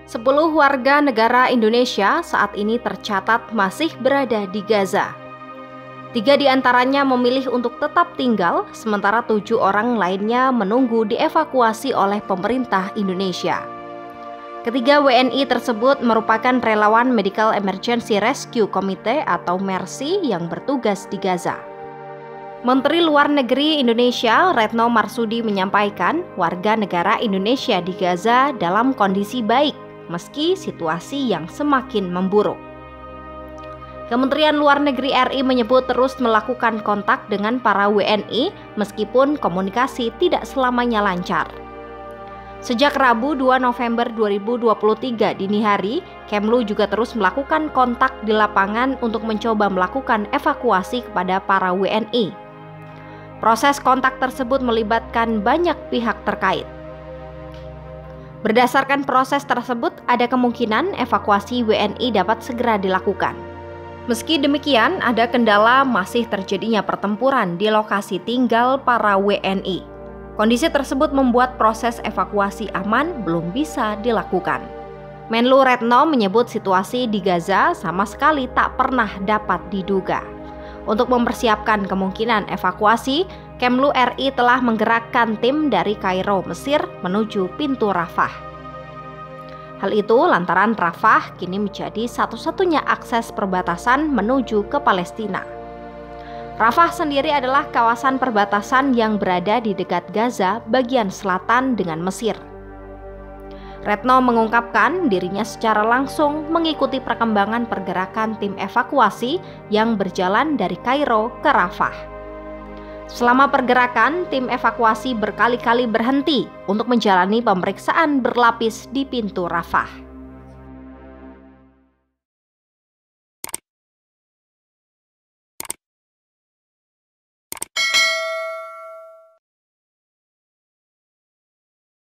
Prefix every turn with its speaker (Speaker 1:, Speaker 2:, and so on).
Speaker 1: 10 warga negara Indonesia saat ini tercatat masih berada di Gaza. 3 di antaranya memilih untuk tetap tinggal, sementara 7 orang lainnya menunggu dievakuasi oleh pemerintah Indonesia. Ketiga WNI tersebut merupakan relawan Medical Emergency Rescue Committee atau MERSI yang bertugas di Gaza. Menteri Luar Negeri Indonesia Retno Marsudi menyampaikan warga negara Indonesia di Gaza dalam kondisi baik meski situasi yang semakin memburuk. Kementerian Luar Negeri RI menyebut terus melakukan kontak dengan para WNI meskipun komunikasi tidak selamanya lancar. Sejak Rabu 2 November 2023 dini hari, Kemlu juga terus melakukan kontak di lapangan untuk mencoba melakukan evakuasi kepada para WNI. Proses kontak tersebut melibatkan banyak pihak terkait. Berdasarkan proses tersebut, ada kemungkinan evakuasi WNI dapat segera dilakukan. Meski demikian, ada kendala masih terjadinya pertempuran di lokasi tinggal para WNI. Kondisi tersebut membuat proses evakuasi aman belum bisa dilakukan. Menlu Retno menyebut situasi di Gaza sama sekali tak pernah dapat diduga. Untuk mempersiapkan kemungkinan evakuasi, Kemlu RI telah menggerakkan tim dari Kairo, Mesir menuju pintu Rafah. Hal itu lantaran Rafah kini menjadi satu-satunya akses perbatasan menuju ke Palestina. Rafah sendiri adalah kawasan perbatasan yang berada di dekat Gaza bagian selatan dengan Mesir. Retno mengungkapkan dirinya secara langsung mengikuti perkembangan pergerakan tim evakuasi yang berjalan dari Kairo ke Rafah. Selama pergerakan, tim evakuasi berkali-kali berhenti untuk menjalani pemeriksaan berlapis di pintu Rafah.